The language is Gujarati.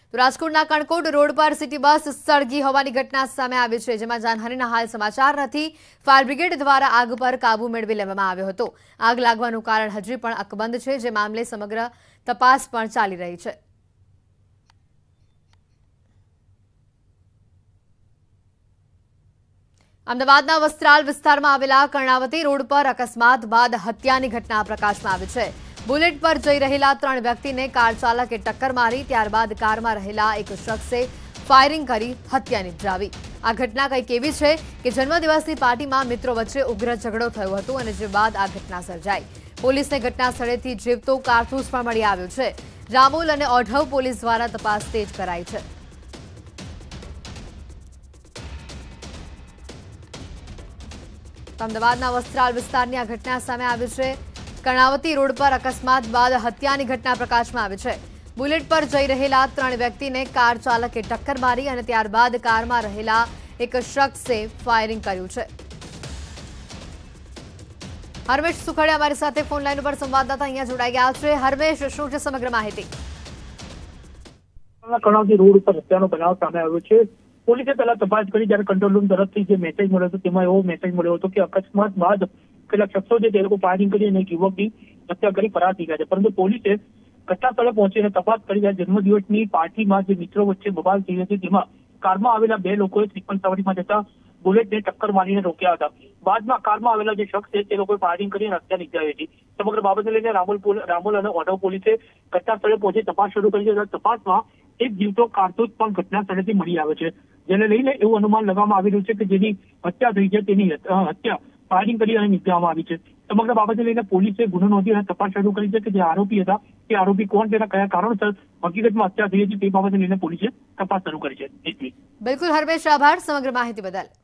તો રાજકોટના કણકોટ રોડ પર સિટી બસ સળગી હોવાની ઘટના સામે આવી છે, જેમાં જાનહાનિના હાલ સમાચાર નથી। ફાયર બ્રિગેડ દ્વારા આગ પર કાબુ મેળવી લેવામાં આવ્યો હતો। આગ લાગવાનું કારણ હજી પણ અકબંધ છે, જે મામલે સમગ્ર તપાસ પણ ચાલી રહી છે। અમદાવાદના વસ્ત્રાલ વિસ્તારમાં આવેલા કર્ણાવતી રોડ પર અકસ્માત બાદ હત્યાની ઘટના પ્રકાશમાં આવી છે। बुलेट पर जई रहेला 3 व्यक्ति ने कार चालके टक्कर मारी, त्यारबाद कार में रहेला एक शख्से फायरिंग करी हत्या निपजावी। आ घटना कंईक एवी छे के जन्मदिवसनी पार्टी में मित्रों वच्चे उग्र झगड़ो थयो हतो अने जे बाद आ घटना सर्जाई। पोलीस ने घटना स्थळेथी जीवतो कारतूस पण मळी आव्यो छे। रामोल अने ओढव पोलीस द्वारा तपास तेज कराई छे। अमदावादना वस्त्राल विस्तारनी आ घटना सामे आवी छे। कर्णावती रोड पर अकस्मात बाद हत्यानी घटना प्रकाशमां आवी छे। बुलेट पर जई रहेला 3 व्यक्ति ने कार चालके टक्कर मारी अने त्यारबाद कार में रहेला एक शख्से फायरिंग कर्युं छे। हरमेश सुखड़े अमारी साथे फोन लाइन पर संवाददाता अहींया जोड़ाई गया छे। हरमेश, शुं छे समग्र माहिती? कर्णावती रोड पर हत्यानो बनाव सामे आव्यो छे। पोलीसे पहला तपास करी, ज्यारे कंट्रोल रूम तरफथी जे मेसेज मळ्यो हतो तेमां एवो मेसेज मळ्यो हतो के अकस्मात बाद કેટલાક શખ્સો છે તે લોકો ફાયરિંગ કરી અને એક યુવકની હત્યા કરી ફરાર થઈ ગયા છે। પરંતુ પોલીસે ઘટના સ્થળે પહોંચીને તપાસ કરી જન્મદિવસની પાર્ટીમાં જે મિત્રો વચ્ચે બબાલ થઈ હતી તેમાં કારમાં આવેલા 2 લોકોએ ત્રિપલ સવારીમાં જતા બુલેટને ટક્કર મારીને રોક્યા હતા। બાદમાં કારમાં આવેલા જે શખ્સ છે તે લોકોએ ફાયરિંગ કરી હત્યા નિપજાવી હતી। સમગ્ર બાબતને લઈને રામોલ અને ઓઢવ પોલીસે ઘટના સ્થળે પહોંચી તપાસ શરૂ કરી છે। તપાસમાં એક જીવતો કારતૂસ પણ ઘટના સ્થળેથી મળી આવ્યો છે, જેને લઈને એવું અનુમાન લગાવવામાં આવી રહ્યું છે કે જેની હત્યા થઈ છે તેની હત્યા फायरिंग કરી અને નિપજાવવામાં આવી છે। સમગ્ર બાબતે લઈને પોલીસે ગુનો નોંધી અને તપાસ શરૂ કરી છે કે જે આરોપી હતા તે આરોપી કોણ, તેના કયા કારણોસર હકીકતમાં હત્યા થઈ હતી તે બાબતે લઈને પોલીસે તપાસ શરૂ કરી છે। બિલકુલ હરમેશ, આભાર સમગ્ર માહિતી બદલ।